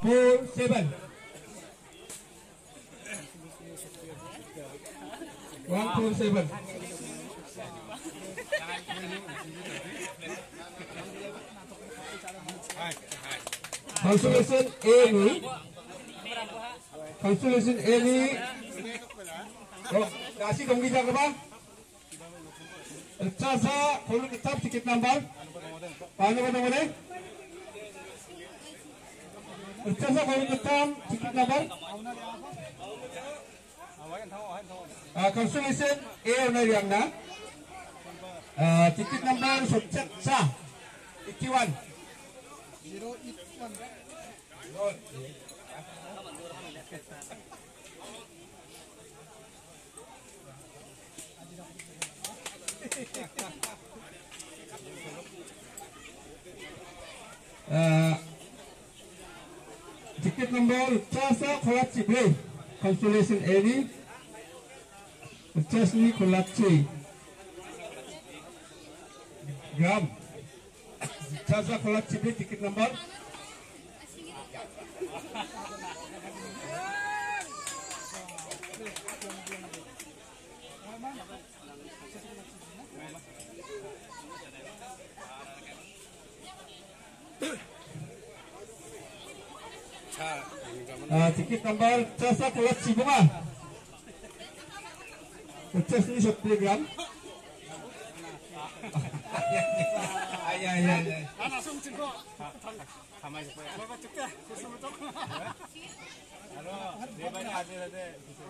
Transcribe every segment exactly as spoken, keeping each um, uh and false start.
four seven. One four seven. Consolation A ini, consolation A ini, oh, kasih dong kita apa? Casa kalau kita sedikit nambah, paano ba naman eh? Casa kalau kita sedikit nambah, consolation A na yang na, sedikit nambah subjek sa, ikiwan. Zero eight one. Ticket number Casa Kolachi consolation Eri Chesney Kolachi Gram Casa Kolachi ticket number Uh, tiket nomor Casa Kolachi bunga Cas ini satu gram ayah ayah ayah langsung cengkok sama aja apa ceknya sama cok halo dia banyak hadir ada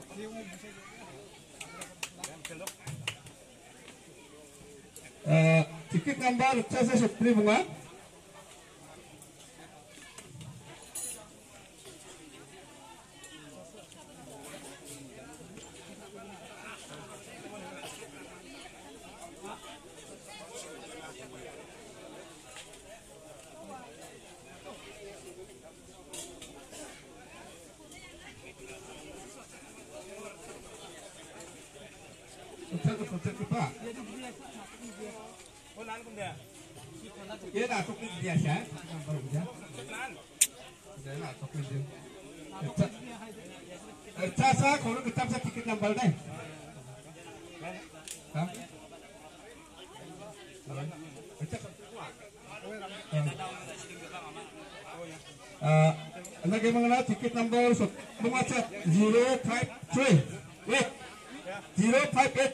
uh, tiket nomor Casa satu bunga Dia dah tukar biasa, nampak dia. Dia nak tukar dia. Casa kalau kita bisa tiket nambal deh. Uh, anda gimana tiket nambal mengacat zero five three, wait, zero five eight.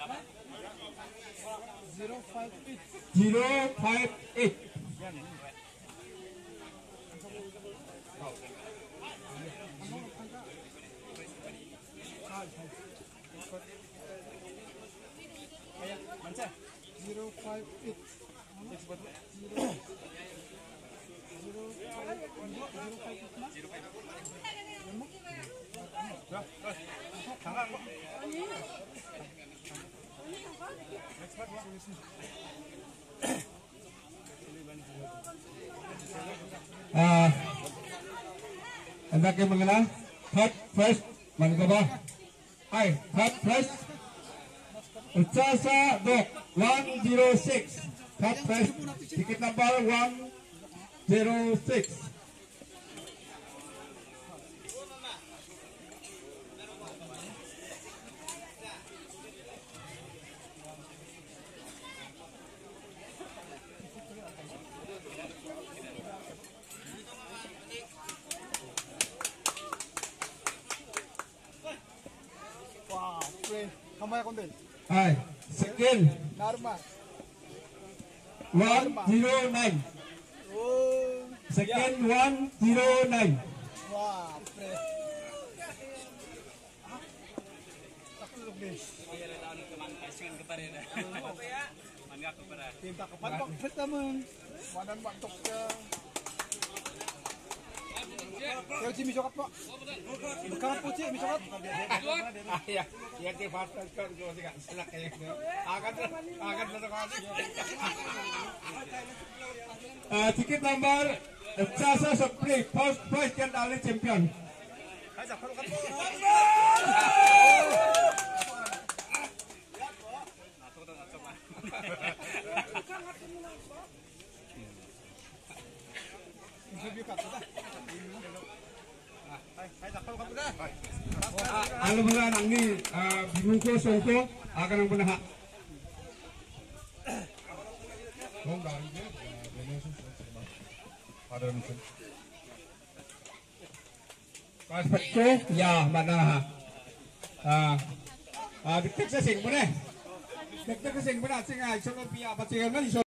Zero five eight. Zero five eight. Ah, anda yang mengenal third prize Mangkaba. Hai, third prize Casa Dok one zero six. Third prize tiket number one zero six. Hai, skill one zero nine. Second one zero nine. Wah, Kau cimi coklat pak, bukan puci cimi coklat. Iya, iya di pasar kan juga sih kan, selak kayak gitu. Akan, akan berkali. Tiket nomor Casa Supply first prize kan dari champion. Bisa buka, Alam mo lang ni bibungko songko akan ang punaha. Pas pecco ya mana ha. Ah ah diktek sa sing mo na. Diktek sa sing mo na sing ay so pia pa sing man